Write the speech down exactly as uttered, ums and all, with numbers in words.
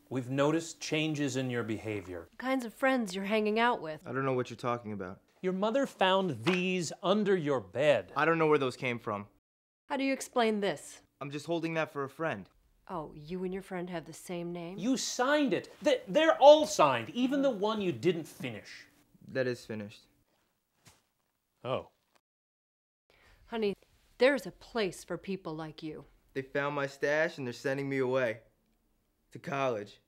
We've noticed changes in your behavior. The kinds of friends you're hanging out with. I don't know what you're talking about. Your mother found these under your bed. I don't know where those came from. How do you explain this? I'm just holding that for a friend. Oh, you and your friend have the same name? You signed it. They- They're all signed, even the one you didn't finish. That is finished. Oh. Honey, there's a place for people like you. They found my stash and they're sending me away. To college.